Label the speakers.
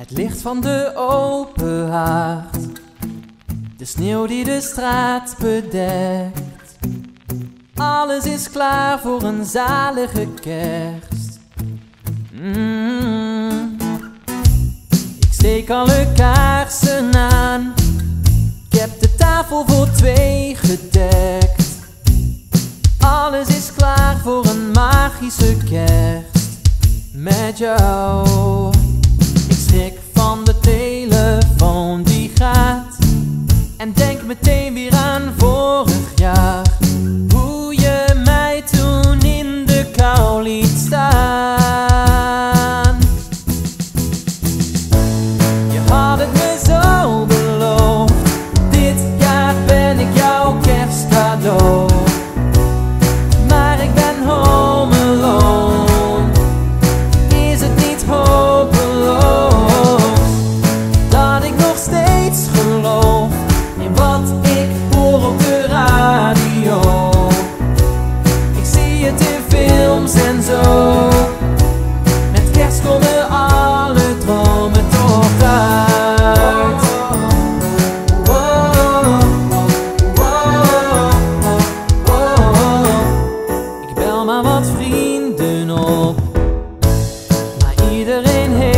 Speaker 1: Het licht van de open haard, de sneeuw die de straat bedekt. Alles is klaar voor een zalige kerst. Ik steek alle kaarsen aan, ik heb de tafel voor 2 gedekt. Alles is klaar voor een magische kerst met jou. Ik schrik van de telefoon die gaat en denk meteen weer aan vorig jaar. Hoe je mij toen in de kou liet staan. Je had het me zo beloofd, dit jaar ben ik jouw kerstcadeau. Maar ik ben home alone, is het niet hopeloos dat ik nog steeds geloof in wat ik hoor op de radio. Ik zie het in films en zo, met kerst komen alle dromen toch uit. Ik bel maar wat vrienden op, maar iedereen heeft